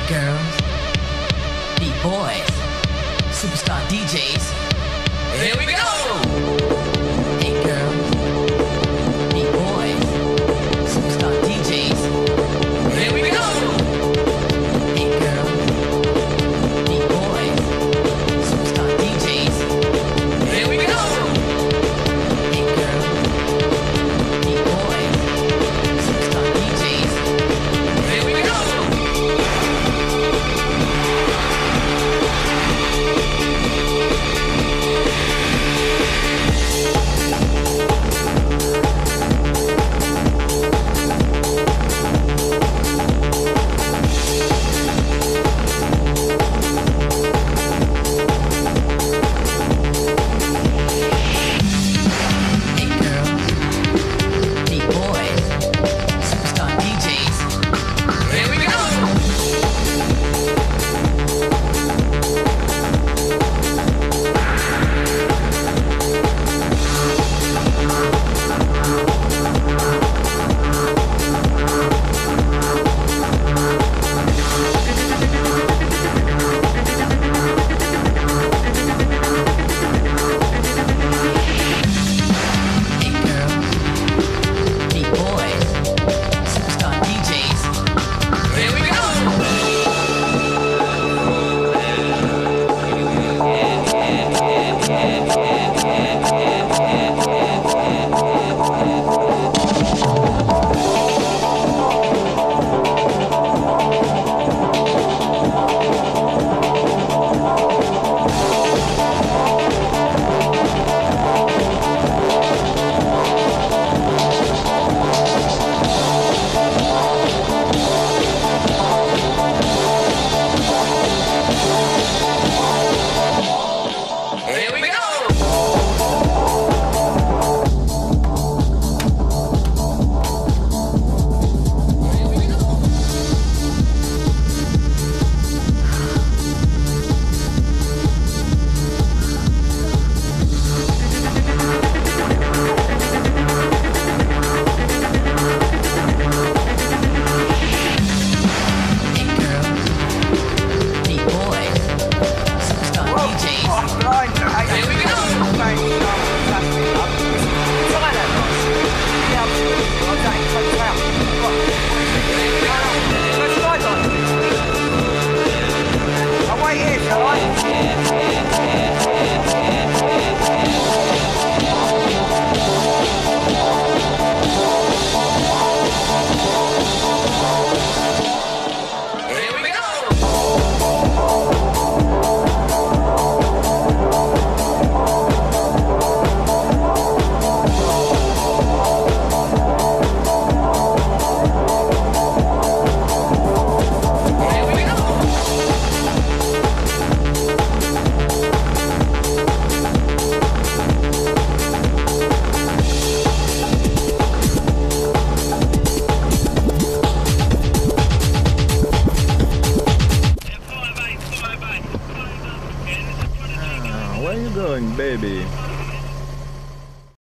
girls, beat boys, superstar DJs. Here we go! Hey girls, beat boys, superstar DJs. Here we go! Hey girls, beat boys, superstar DJs. Here we go! Hey girls, beat boys, superstar DJs. Here we go! Where are you going, baby?